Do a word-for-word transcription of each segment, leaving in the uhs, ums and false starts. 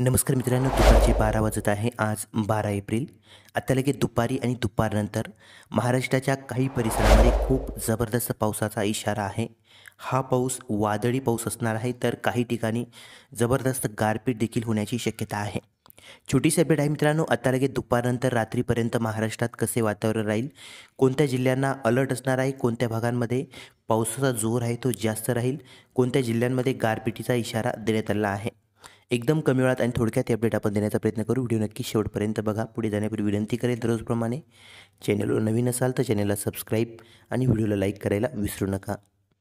नमस्कार मित्रांनो, दुपारचे बारा वाजत आहे. आज बारा एप्रिल. आता लगेच दुपारी आणि दुपारनंतर महाराष्ट्राच्या काही परिसरामध्ये खूप जबरदस्त पावसाचा इशारा आहे. हा पाऊस वादळी पाऊस असणार आहे, तर काही ठिकाणी जबरदस्त गारपीट देखील होण्याची शक्यता आहे. छोटीशी अपडेट आहे मित्रांनो, आता लगेच दुपारनंतर रात्रीपर्यंत महाराष्ट्रात कसे वातावरण राहील, कोणत्या जिल्ह्यांना अलर्ट असणार आहे, कोणत्या भागांमध्ये पावसाचा जोर आहे तो जास्त राहील, कोणत्या जिल्ह्यांमध्ये गारपिटीचा इशारा देण्यात आला आहे. एकदम कमी वेळात आणि थोडक्यात हे अपडेट आपण देण्याचा प्रयत्न करू. व्हिडिओ नक्की शेवटपर्यंत बघा. पुढे जाण्यापूर्वी विनंती करेल दररोजप्रमाणे चॅनलवर नवीन असाल तर चॅनलला सबस्क्राईब आणि व्हिडिओला लाईक करायला विसरू नका.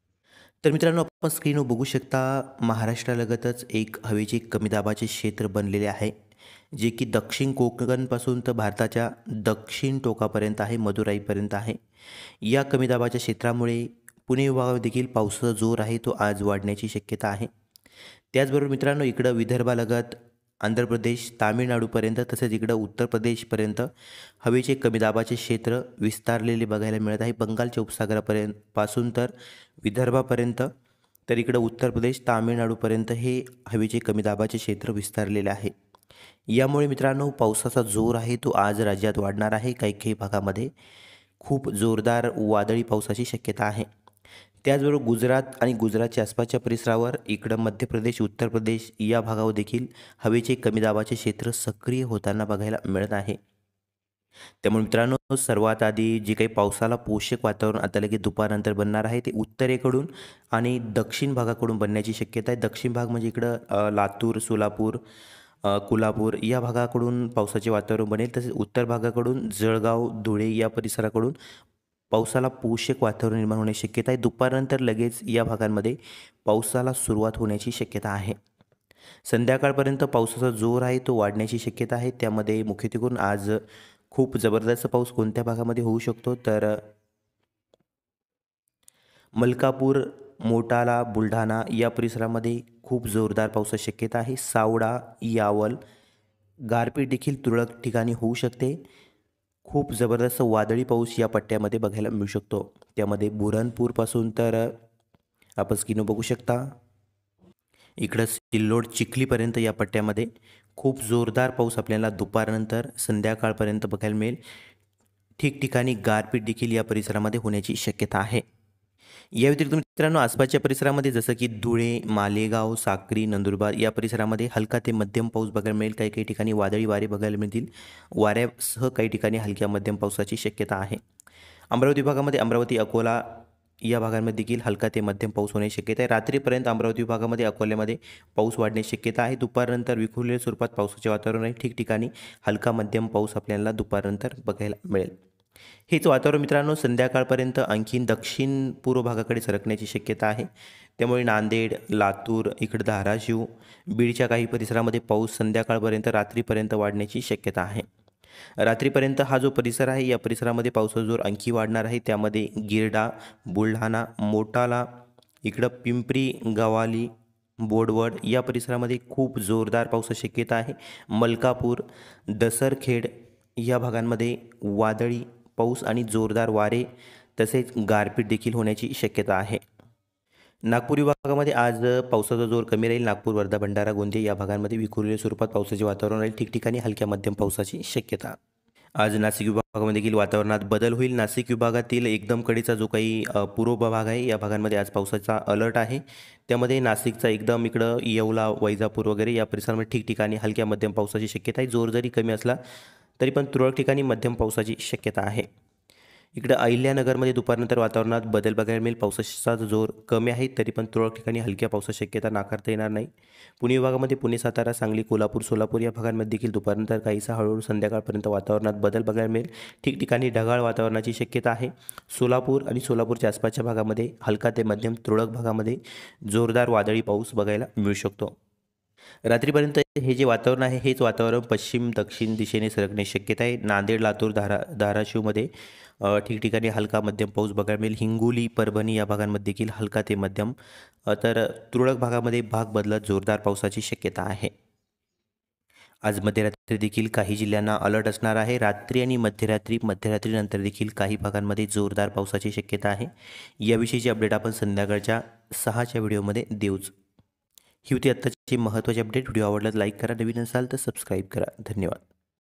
तर मित्रांनो, आपण स्क्रीनवर बघू शकता, महाराष्ट्रालगतच एक हवेचे कमी दाबाचे क्षेत्र बनलेले आहे, जे की दक्षिण कोकणपासून तर भारताच्या दक्षिण टोकापर्यंत आहे, मदुराईपर्यंत आहे. या कमी दाबाच्या क्षेत्रामुळे पुणे विभागात देखील पावसाचा जोर आहे तो आज वाढण्याची शक्यता आहे. त्याचबरोबर मित्रांनो, इकडं विदर्भालगत आंध्र प्रदेश, तामिळनाडूपर्यंत तसेच इकडं उत्तर प्रदेशपर्यंत हवेचे कमी दाबाचे क्षेत्र विस्तारलेले बघायला मिळत आहे. बंगालच्या उपसागरापर्यंत पासून तर विदर्भापर्यंत, तर इकडं उत्तर प्रदेश, तामिळनाडूपर्यंत हे हवेचे कमी दाबाचे क्षेत्र विस्तारलेले आहे. यामुळे मित्रांनो, पावसाचा जोर आहे तो आज राज्यात वाढणार आहे. काही काही भागामध्ये खूप जोरदार वादळी पावसाची शक्यता आहे. त्याचबरोबर गुजरात आणि गुजरातच्या आसपासच्या परिसरावर, इकडं मध्य प्रदेश, उत्तर प्रदेश या भागावर देखील हवेचे कमी दाबाचे क्षेत्र सक्रिय होताना बघायला मिळत आहे. त्यामुळे मित्रांनो, सर्वात आधी जे काही पावसाला पोषक वातावरण आता लगेच दुपारनंतर बनणार आहे, ते उत्तरेकडून आणि दक्षिण भागाकडून बनण्याची शक्यता आहे. दक्षिण भाग म्हणजे इकडं अ, लातूर, सोलापूर, अ, कोल्हापूर या भागाकडून पावसाचे वातावरण बनेल. तसेच उत्तर भागाकडून जळगाव, धुळे या परिसराकडून पावसाला पोषक वातावरण निर्माण होण्याची शक्यता आहे. दुपारनंतर लगेच या भागांमध्ये पावसाला सुरुवात होण्याची शक्यता आहे. संध्याकाळपर्यंत पावसाचा जोर आहे तो वाढण्याची शक्यता आहे. त्यामध्ये मुख्यत्वे करून आज खूप जबरदस्त पाऊस कोणत्या भागामध्ये होऊ शकतो, तर मलकापूर, मोटाला, बुलढाणा या परिसरामध्ये खूप जोरदार पावसाची शक्यता आहे. सावडा, यावल, गारपीट देखील तुरळक ठिकाणी होऊ शकते. खूप जबरदस्त वादळी पाऊस या पट्ट्यामध्ये बघायला मिळू शकतो. त्यामध्ये बुऱ्हाणपूरपासून तर आपण स्क्रीनवर बघू शकता, इकडं सिल्लोड, चिखलीपर्यंत या पट्ट्यामध्ये खूप जोरदार पाऊस आपल्याला दुपारनंतर संध्याकाळपर्यंत बघायला मिळेल. ठिकठिकाणी गारपीट देखील या परिसरामध्ये होण्याची शक्यता आहे. या व्यतिरिक्त मित्रांनो, आसपासच्या परिसरामध्ये जसं की धुळे, मालेगाव, साक्री, नंदुरबार या परिसरामध्ये हलका ते मध्यम पाऊस बघायला मिळेल. काही काही ठिकाणी वादळी वारे बघायला मिळतील. वाऱ्यासह काही ठिकाणी हलक्या मध्यम पावसाची शक्यता आहे. अमरावती विभागामध्ये अमरावती, अकोला या भागांमध्ये देखील हलका ते मध्यम पाऊस होण्याची शक्यता आहे. रात्रीपर्यंत अमरावती विभागामध्ये, अकोल्यामध्ये पाऊस वाढण्याची शक्यता आहे. दुपारनंतर विखुरलेल्या स्वरूपात पावसाचे वातावरण आहे. ठिकठिकाणी हलका मध्यम पाऊस आपल्याला दुपारनंतर बघायला मिळेल. हेच वातावरण मित्रांनो संध्याकाळपर्यंत आणखीन दक्षिण पूर्व भागाकडे सरकण्याची शक्यता आहे. त्यामुळे नांदेड, लातूर, इकडं धाराशिव, बीडच्या काही परिसरामध्ये पाऊस संध्याकाळपर्यंत, रात्रीपर्यंत वाढण्याची शक्यता आहे. रात्रीपर्यंत हा जो परिसर आहे, या परिसरामध्ये पावसाचा जोर आणखी वाढणार आहे. त्यामध्ये गिरडा, बुलढाणा, मोटाला, इकडं पिंपरी, गव्हाली, बोडवड या परिसरामध्ये खूप जोरदार पावसाची शक्यता आहे. मलकापूर, दसरखेड या भागांमध्ये वादळी पाऊस आणि जोरदार वारे तसेच गारपीट देखील होण्याची शक्यता आहे. नागपूर विभागामध्ये आज पावसाचा जोर कमी राहील. नागपूर, वर्धा, भंडारा, गोंदिया या भागांमध्ये विखुरलेल्या स्वरूपात पावसाचे वातावरण राहील. ठिकठिकाणी हलक्या मध्यम पावसाची शक्यता. आज नाशिक विभागामध्ये देखील वातावरणात बदल होईल. नाशिक विभागातील एकदम कडेचा जो काही अ, पूर्व भाग आहे, या भागांमध्ये आज पावसाचा अलर्ट आहे. त्यामध्ये नाशिकचा एकदम इकडं येवला, वैजापूर वगैरे या परिसरामध्ये ठिकठिकाणी हलक्या मध्यम पावसाची शक्यता आहे. जोर जरी कमी असला तरी पण तुरळक ठिकाणी मध्यम पावसाची शक्यता आहे. इकडं अहिल्यानगरमध्ये दुपारनंतर वातावरणात बदल बघायला मिळेल. पावसाचा जोर कमी आहे, तरी पण तुरळक ठिकाणी हलक्या पावसाची शक्यता नाकारता येणार नाही. पुणे विभागामध्ये पुणे, सातारा, सांगली, कोल्हापूर, सोलापूर या भागांमध्ये देखील दुपारनंतर काहीसा हळूहळू संध्याकाळपर्यंत वातावरणात बदल बघायला मिळेल. ठिकठिकाणी ढगाळ वातावरणाची शक्यता आहे. सोलापूर आणि सोलापूरच्या आसपासच्या भागामध्ये हलका ते मध्यम, तुरळक भागामध्ये जोरदार वादळी पाऊस बघायला मिळू शकतो. रात्रीपर्यंत हे जे वातावरण आहे, हेच वातावरण पश्चिम दक्षिण दिशेने सरकण्याची शक्यता आहे. नांदेड, लातूर, धारा धाराशिवमध्ये अ, ठिकठिकाणी हलका मध्यम पाऊस बघायला मिळेल. हिंगोली, परभणी या भागांमध्ये देखील हलका ते मध्यम, अ, तर तुरळक भागामध्ये भाग बदलत जोरदार पावसाची शक्यता आहे. आज मध्यरात्री देखील काही जिल्ह्यांना अलर्ट असणार आहे. रात्री आणि मध्यरात्री मध्यरात्रीनंतर देखील काही भागांमध्ये जोरदार पावसाची शक्यता आहे. याविषयीची अपडेट आपण संध्याकाळच्या सहाच्या व्हिडिओमध्ये देऊच. ही होती आत्ताची महत्त्वाची अपडेट. व्हिडिओ आवडला लाईक करा, नवीन असाल तर सबस्क्राईब करा. धन्यवाद.